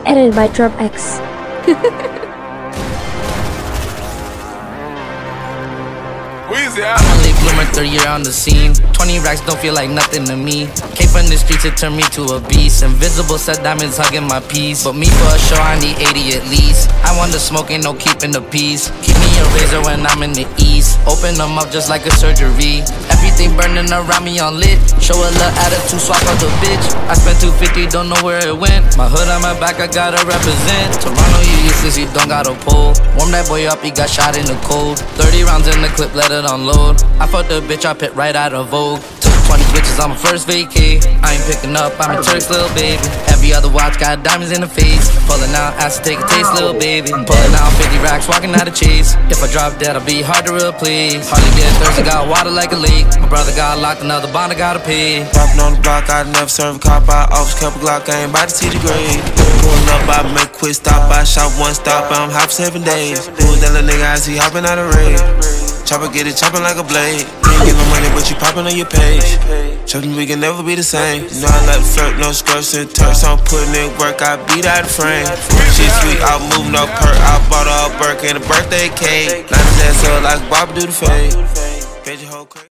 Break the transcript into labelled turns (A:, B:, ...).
A: Edited by Turks.
B: I'm a late bloomer, third year on the scene. 20 racks don't feel like nothing to me. Came from the streets, it turned me to a beast. Invisible set diamonds hugging my piece. But me for a show, I need 80 at least. I want the smoke, ain't no keeping the peace. Keep me a razor when I'm in the east. Open them up just like a surgery. Everything burning around me on lit. Show a little attitude, swap out the bitch. I spent 250, don't know where it went. My hood on my back, I gotta represent. Toronto, you useless, you don't got a pole. Warm that boy up, he got shot in the cold. 30 rounds in the clip, let it unload. I fucked the bitch, I pit right out of Vogue. Took 20 bitches on my first vacay. I ain't picking up, I'm a Turks, little baby. Every other watch got diamonds in the face. Pulling out, asked to take a taste, little baby. Pulling out 50 racks, walking out of chase. If I drop dead, I'll be hard to replace. Hardly get thirsty, got water like a lake. My brother got locked, another bond I gotta pay.
C: Popping on the block, I never serve a cop. I always kept a Glock, I ain't about to see the grade. Pulling up, I make a quick stop. I shot one stop, I'm hop 7 days. Who's that little nigga I see hopping out of raid? Chopper get it chopping like a blade. You ain't get no money, but you popping on your page. Chopping, we can never be the same. You know I like to flirt, no skirts and Turks. I'm putting in work, I beat out the frame. Shit sweet, I'm moving up perk. I bought her a Burke and a birthday cake. Line his ass up like Bob do the fade.